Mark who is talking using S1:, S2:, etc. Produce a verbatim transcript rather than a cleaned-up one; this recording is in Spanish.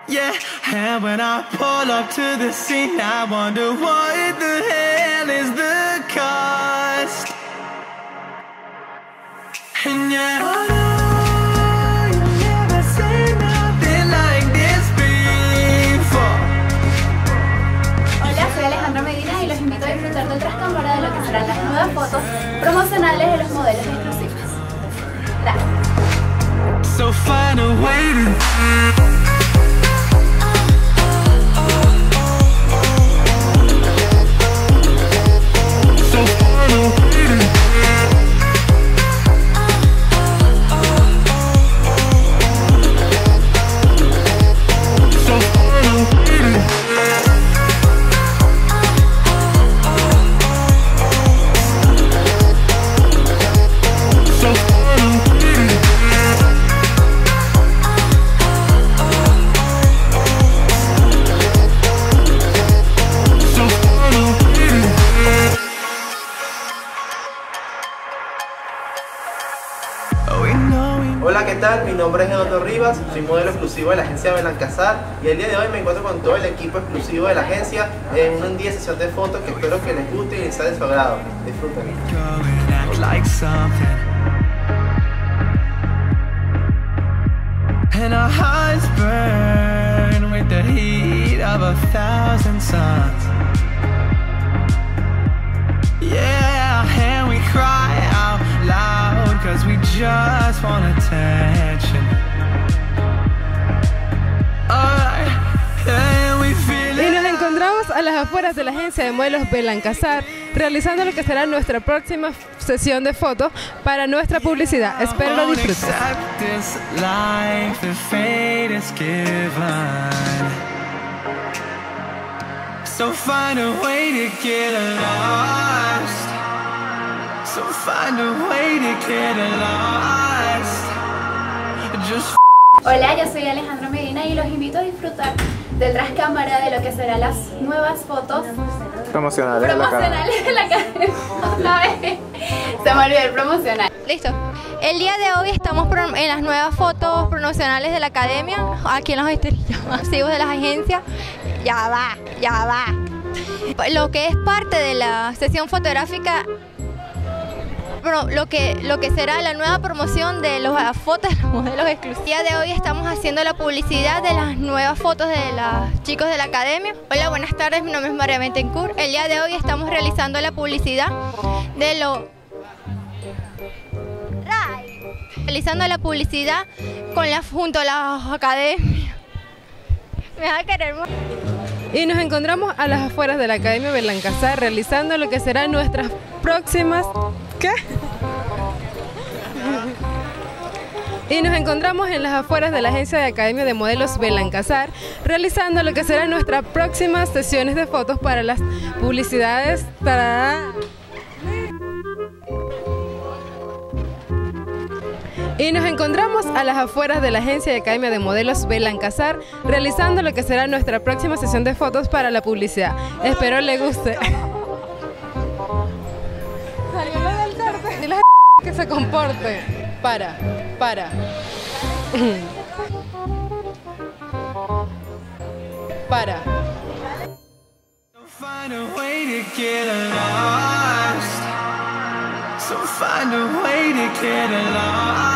S1: Yeah, and when I pull up to the scene, I wonder what the hell is the cost. And yeah, oh no, you never seen nothing like this before.
S2: Hola, soy Alejandra Medina y los invito a disfrutar del tras cámara de lo que serán las nuevas fotos promocionales de los modelos exclusivos. Gracias.
S1: So find a way to
S3: Hola, ¿qué tal? Mi nombre es Eduardo Rivas, soy modelo exclusivo de la agencia Belancazar y el día de hoy me encuentro con todo el equipo exclusivo de la agencia en un día de sesión de fotos que espero que les guste y les sea de su agrado. Disfruten.
S1: And our hearts burn with the heat of a thousand suns. Yeah, and we cry out loud cause we just want attention. Alright, and we feel it.
S4: Y nos encontramos a las afueras de la agencia de modelos Belancazar, realizando lo que será nuestra próxima sesión de fotos para nuestra publicidad. Espero lo disfruten.
S1: So find a way to get lost. So find a way to get lost. Just
S2: Hola, yo soy Alejandra Medina y los invito a disfrutar del tras cámara de lo que serán las nuevas fotos
S3: Promocionales,
S2: promocionales de la academia. Otra vez. Se me olvidó el promocional.
S5: Listo. El día de hoy estamos en las nuevas fotos promocionales de la academia, aquí en los estudios masivos de las agencias. Ya va, ya va. Lo que es parte de la sesión fotográfica, lo que, lo que será la nueva promoción de las fotos de los modelos exclusivos. El día de hoy estamos haciendo la publicidad de las nuevas fotos de los chicos de la academia. Hola, buenas tardes, mi nombre es María Bentencourt. El día de hoy estamos realizando la publicidad de lo... realizando la publicidad con la, junto a la academia. Me va a querer.
S4: Y nos encontramos a las afueras de la Academia Belancazar realizando lo que serán nuestras próximas... ¿Qué? Y nos encontramos en las afueras de la agencia de Academia de Modelos Belancazar realizando lo que serán nuestras próximas sesiones de fotos para las publicidades. ¡Tarán! Y nos encontramos a las afueras de la agencia de Academia de Modelos Belancazar realizando lo que será nuestra próxima sesión de fotos para la publicidad. Espero le guste. Salió lo del corte. Dile a que se comporte. Para, para. Para.
S1: find a way to get lost. So find a way to get lost.